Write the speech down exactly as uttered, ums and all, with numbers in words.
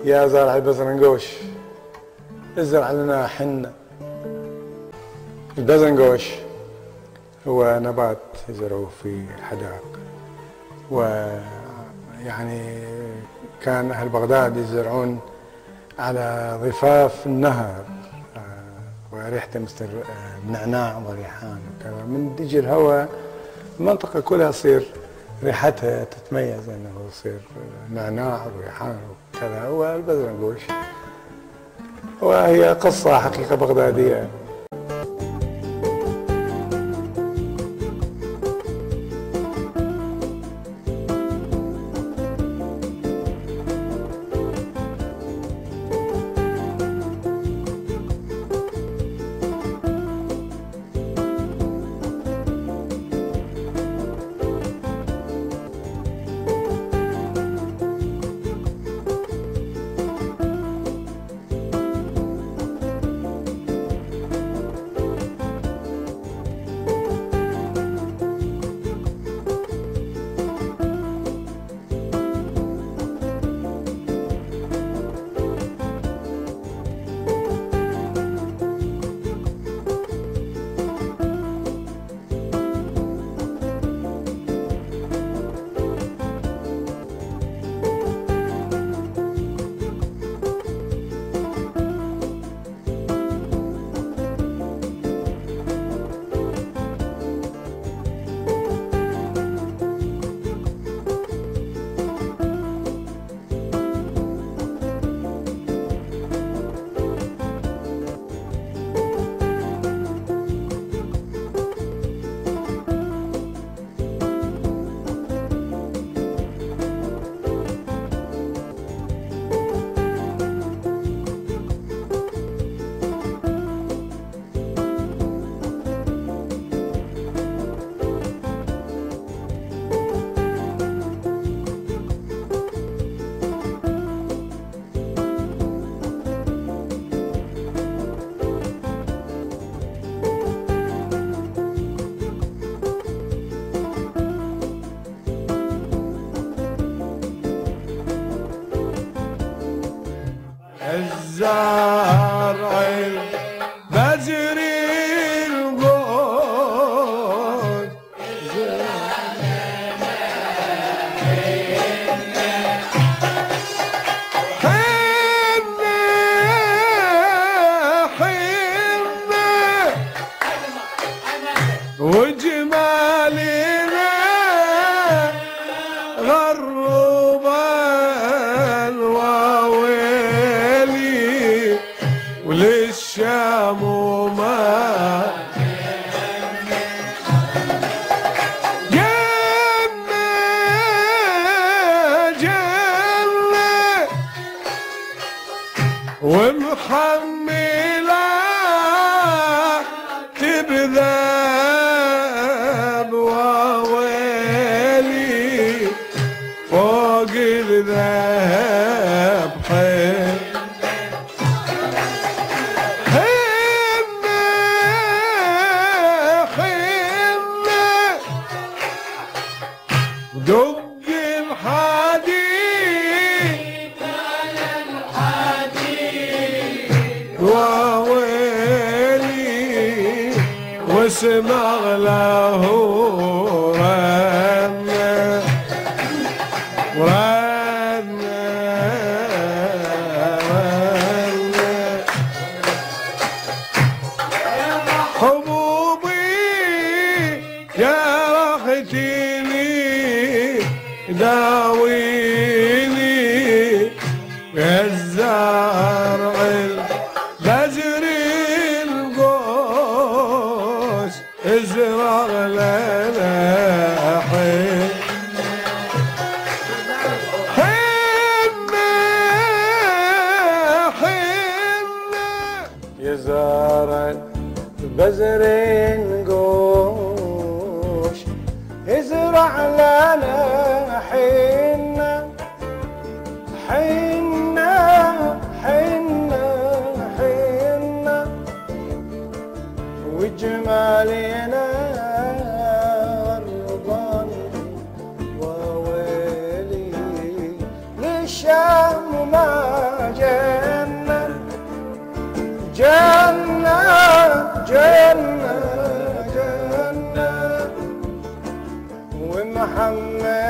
يا زارع البزرنقوش ازرع لنا حنة. البزرنقوش هو نبات يزرعوه في الحدائق، ويعني كان أهل بغداد يزرعون على ضفاف النهر، وريحته مثل النعناع والريحان وكذا. من تجي الهواء المنطقة كلها تصير ريحتها تتميز، انه يصير نعناع وريحان وكذا. هو البزرنقوش وهي قصة حقيقة بغدادية. الزرع البزري القوس حنة حنة وجمالنا غربا وللشام وما جنة جنة ومحملة تبذاب وويلي فوق الذهب حيل دق الحديد على الحديد وويلي واسمع له رنة ورنة رنة حبوبي يا رختيني داويني بالزرع البزري القوس ازرع لنا حين حنة حنة يا زارع البزري القوس ازرع لنا حنة حنة حنة حنة وجمالنا رضان وويلي للشام ما جنة جنة ومحمد